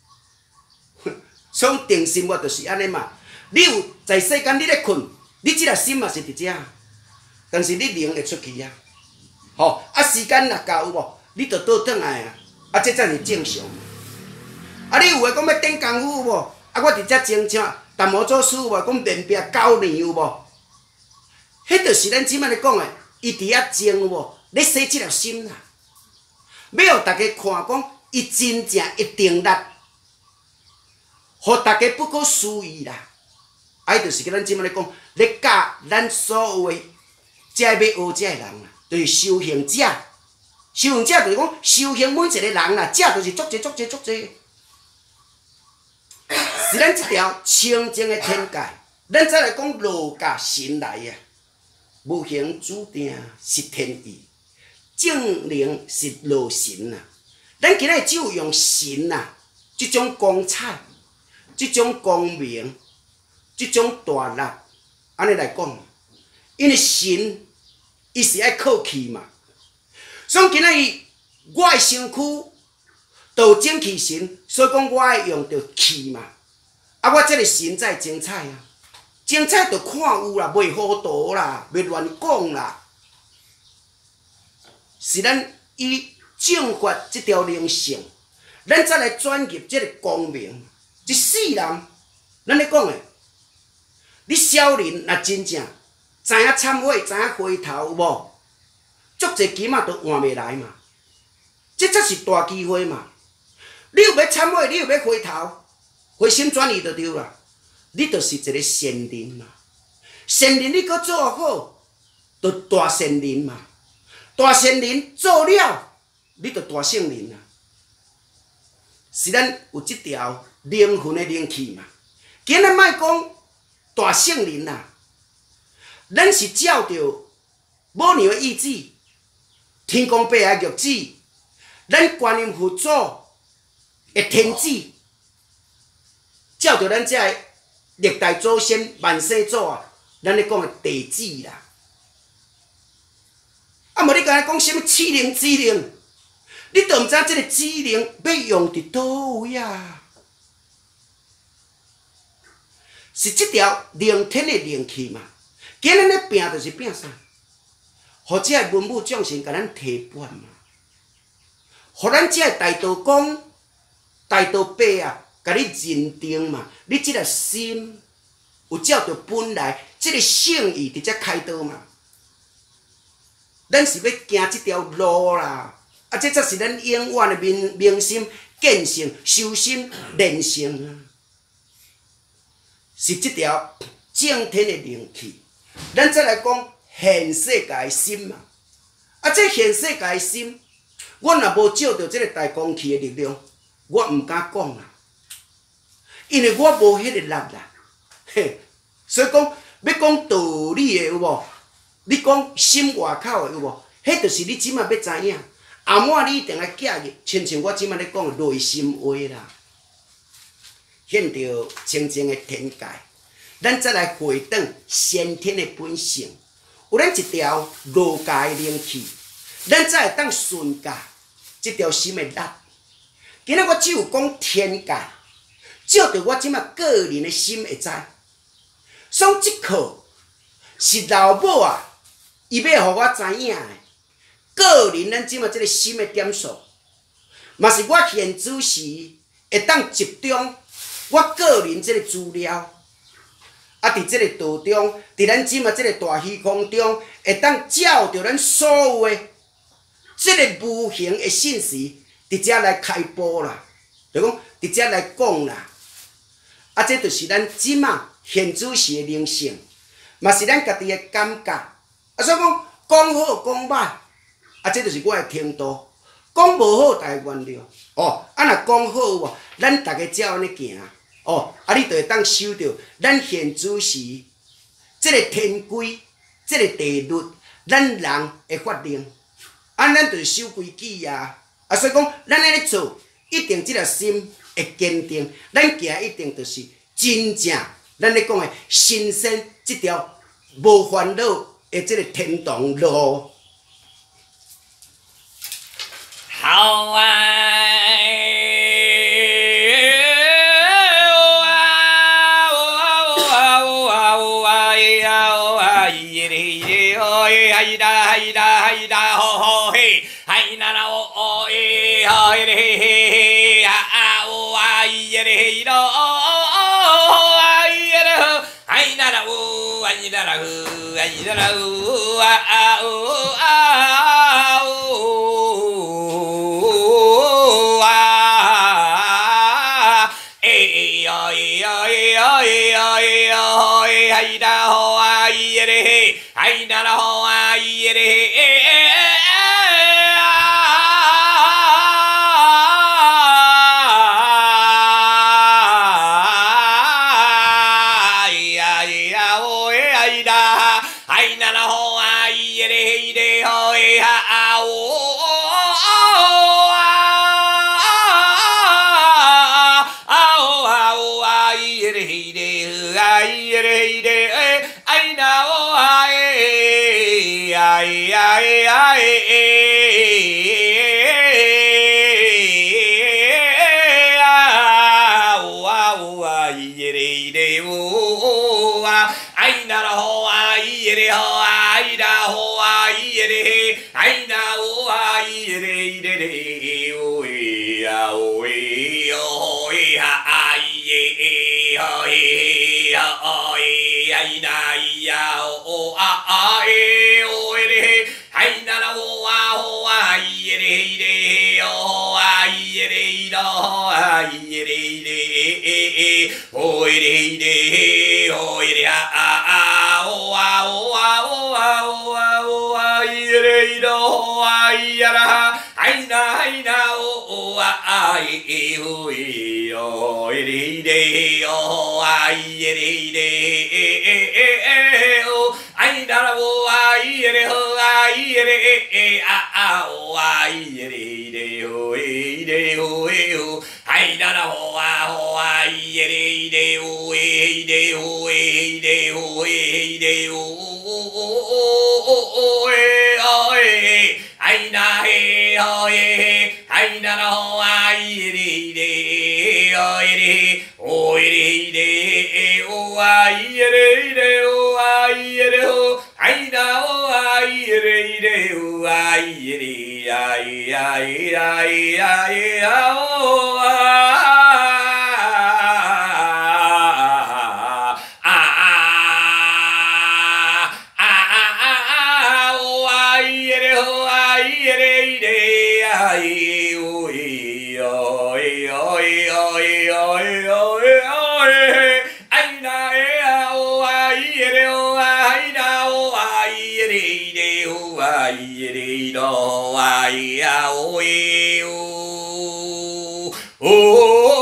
所以定心我就是安尼嘛。你有在世间你咧困，你这个心嘛是伫遮，但是你灵会出去啊。吼，啊时间若到有无？你就倒转来啊。啊，这才是正常。啊，你有诶讲要顶功夫有无？啊，我伫遮真正淡薄做事有无？讲面壁九年有无？迄著是咱即摆咧讲诶，伊伫遐静有无？咧洗即条心啦。要互大家看讲，伊真正一定力，互大家不可思议啦。啊，伊著是甲咱即摆咧讲，咧教咱所有诶，遮要学遮诶人啦，就是修行者。修行者就是讲修行每一个人啦，者就是足济足济足济。是咱即条清净的天界，咱再来讲儒家神来啊。无形注定是天意，正灵是路神啊。咱今日只有用神啊，这种光彩、这种光明、这种大力，安尼来讲，因为神伊是爱靠气嘛。所以今日我的身躯都精气神，所以讲我爱用着气嘛。啊，我这个神才精彩啊！精彩就看有啦，袂糊涂啦，袂乱讲啦。是咱以正法这条灵性，咱再来转入这个光明。一世人，咱咧讲诶，你少年若真正知影忏悔，知影回头有无？足侪金仔都换袂来嘛，这才是大机会嘛。你又要忏悔，你又要回头，回心转意就对啦。你就是一个善人嘛，善人你搁做好，就大善人嘛。大善人做了，你就大圣人啊。是咱有这条灵魂的灵气嘛。今日莫讲大圣人啊，咱是照着母娘的意志。天公伯的玉旨，咱观音佛祖的天旨，照着咱这个历代祖先万世祖啊，咱咧讲的地旨啦。啊，无你敢若讲什么启灵指令，你都毋知这个指令要用伫倒位啊？是这条灵天的灵气嘛？今日咧拼就是拼啥？互这个文武将士甲咱提拔嘛，互咱这个大道公、大道伯啊，甲你认定嘛，你这个心有照着本来这个圣意伫遮开导嘛。咱是要行这条路啦，啊，这才是咱永远的明明心见性、修心练性啊，是这条正天的灵气。咱再来讲。现世界的心嘛，啊！这现世界的心，我若无照着这个大公气的力量，我毋敢讲啦，因为我无迄个力啦。嘿，所以讲要讲道理的有无？你讲心外口的有无？迄就是你即马要知影，后末你一定要记入，亲像我即马咧讲的内心话啦，现着清净的天界，咱再来回转先天的本性。有咱一条儒家的灵气，咱才会当顺驾这条心的力。今仔我只有讲天界，照着我即马个人的心会知。所以这课是老母啊，伊要互我知影的个人咱即马这个心的点数，嘛是我现主时会当集中我个人这个资料， 啊，伫即个道中，伫咱即马即个大虚空中，会当照着咱所有的即个无形的信息，伫遮来开播啦，就讲伫遮来讲啦。啊，这就是咱即马现主时的灵性，嘛是咱家己的感觉。啊，所以讲讲好讲歹，啊，这就是我的程度。讲无好，大家原谅。哦，啊，若讲好无，咱大家才安尼行。哦，啊，你就会当收到咱现主时即个天规、即个地律，咱人的法令。啊，咱就是守规矩啊。啊，所以讲，咱安尼做，一定即个心会坚定，咱行一定就是真正咱咧讲的神仙即条无烦恼的即个天堂路。 好啊！哎哒哎哒哎哒吼吼嘿，哎那那哦哦哎嘿嘿嘿嘿啊啊哦啊耶嘞嘿咯哦哦哦啊耶嘞吼，哎那那哦哎那那哦哎那那哦啊啊哦啊哦啊哎呀哎呀哎呀哎呀哎呀哎哒吼啊耶嘞嘿，哎那那吼啊耶嘞嘿。Oh